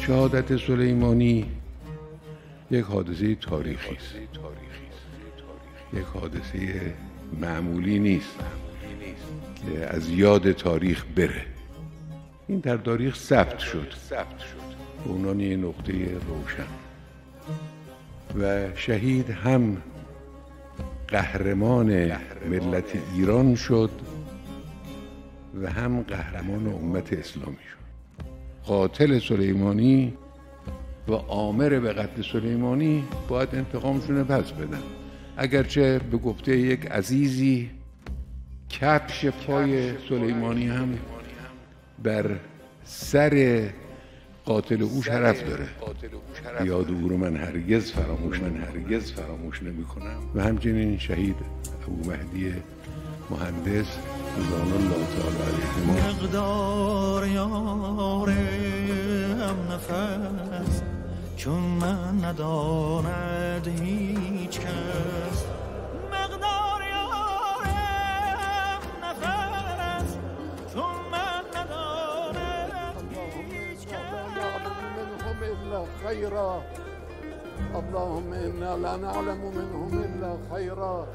شهادت سلیمانی یک حادثه تاریخی است، یک حادثه معمولی نیست که از یاد تاریخ بره. این در تاریخ ثبت شد به عنوان یک نقطه روشن و شهید هم قهرمان ملت ایران شد و هم قهرمان امت اسلامی شد. قاتل سلیمانی و آمر به قتل سلیمانی باید انتقامشون پس بدن، اگرچه به گفته یک عزیزی کفش پای سلیمانی هم بر سر قاتل او شرف داره. یاد او رو من هرگز فراموش نمی کنم. و همچنین شهید ابو مهدی مهندس رضوان الله تعالی علیه مقدار یارم نفس چون من نداند هیچ کس. مقدار یارم نفس چون من نداند هیچ کس. خيرا اللهم إنا لا نعلم منهم إلا خيرا.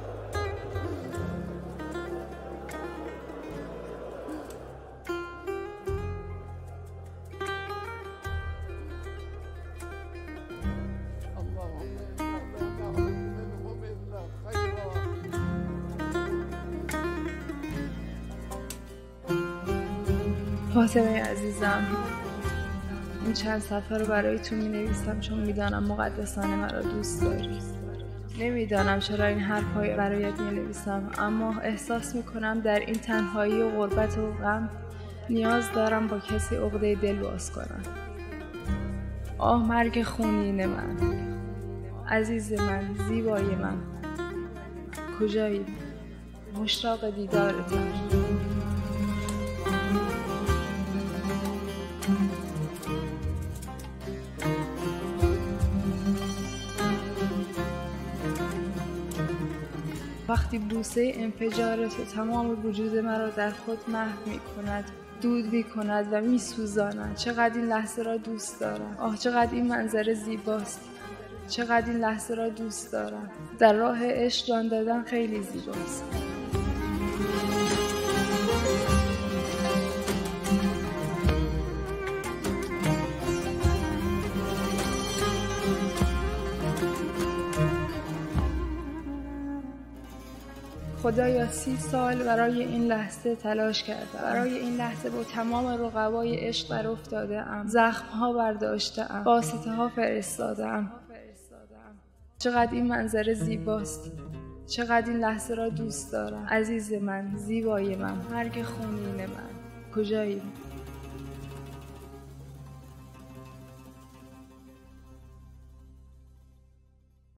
فاطمه عزیزم، این چند صفحه رو برای تو می نویسم چون میدانم مقدسانه مرا دوست داری. نمیدانم چرا این حرف‌های برایت می نویسم، اما احساس می کنم در این تنهایی و غربت و غم نیاز دارم با کسی عقده دل باز کنم. آه مرگ خونین من، عزیز من، زیبای من، کجایی؟ مشتاق دیدارتم. وقتی بوسه انفجار تو تمام وجود مرا در خود محو می کند، دود می کند و می سوزاند. چقدر این لحظه را دوست دارم. آه چقدر این منظره زیباست. چقدر این لحظه را دوست دارم. در راه عشق جان دادن خیلی زیباست. خدایا 30 سال برای این لحظه تلاش کردم. برای این لحظه با تمام رقبای عشق در افتاده ام. زخم‌ها برداشته ام. واسطه ها فرستاده ام. چقدر این منظره زیباست. چقدر این لحظه را دوست دارم. عزیز من، زیبای من، مرگ خونین من، کجایی؟